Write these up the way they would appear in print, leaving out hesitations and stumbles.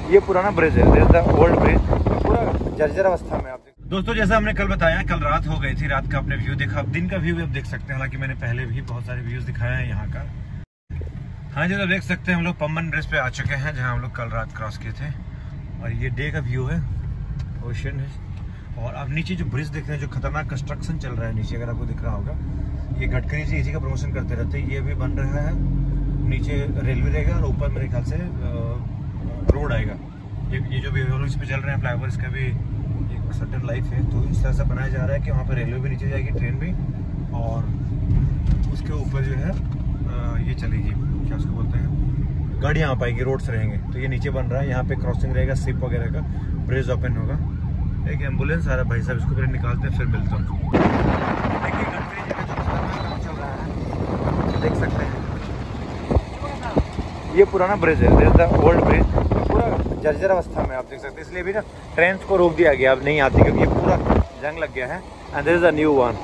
ये पुराना ब्रिज है, this is the old bridge, पूरा जर्जर अवस्था में। आप दोस्तों जैसा हमने कल बताया, कल रात हो गई थी, रात का आपने व्यू देखा, अब दिन का व्यू भी आप देख सकते हैं। हालांकि मैंने पहले भी बहुत सारे व्यूज दिखाया है यहाँ का। हाँ जी, तो देख सकते हैं हम लोग पम्बन ब्रिज पे आ चुके हैं, जहाँ हम लोग कल रात क्रॉस किए थे। और ये डे का व्यू है, ओशन है। और अब नीचे जो ब्रिज देख रहे हैं, जो खतरनाक कंस्ट्रक्शन चल रहा है नीचे, अगर आपको दिख रहा होगा, ये गडकरी जी इसी का प्रमोशन करते रहते हैं। ये भी बन रहा है, नीचे रेलवे रहेगा और ऊपर मेरे ख्याल से रोड आएगा। ये जो भी इस पे चल रहे हैं फ्लाईओवर, इसका भी एक सर्टेन लाइफ है। तो इस तरह से बनाया जा रहा है कि वहाँ पर रेलवे भी नीचे जाएगी, ट्रेन भी, और उसके ऊपर जो है ये चलेगी, क्या उसको बोलते हैं, गाड़ियाँ आ पाएंगी, रोड्स रहेंगे। तो ये नीचे बन रहा है, यहाँ पे क्रॉसिंग रहेगा, शिप वगैरह का, ब्रिज ओपन होगा। एक एम्बुलेंस आ रहा है, भाई साहब इसको पहले निकालते हैं फिर मिलता हूँ। देखिए गडकरी जी का जो काम चल रहा है, देख सकते हैं। ये पुराना ब्रिज है, this is the old bridge, पूरा जर्जर अवस्था में आप देख सकते हैं। इसलिए भी ना ट्रेन को रोक दिया गया, अब नहीं आती, क्योंकि ये पूरा जंग लग गया है। And this is a new one.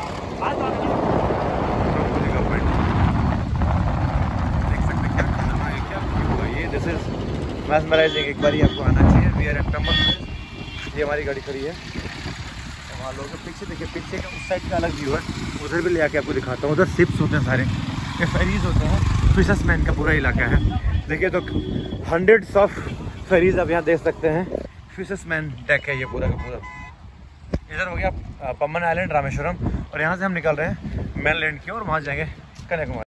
This is mesmerising, एक बार ही आपको आना चाहिए। वी आर एट पम्बन, ये हमारी गाड़ी खड़ी है। वहाँ लोग पीछे देखिए, पीछे का उस साइड का अलग व्यू है, उधर भी ले आके आपको दिखाता हूँ। उधर शिप्स होते हैं, सारे ये फेरीज होते हैं, फिशर्समैन का पूरा इलाका है। देखिए तो हंड्रेड्स ऑफ फेरीज आप यहाँ देख सकते हैं, फिशर्समैन डेक है ये पूरा का पूरा। इधर हो गया पम्बन आइलैंड, रामेश्वरम, और यहाँ से हम निकल रहे हैं मेनलैंड की ओर, वहाँ जाएंगे कन्याकुमारी।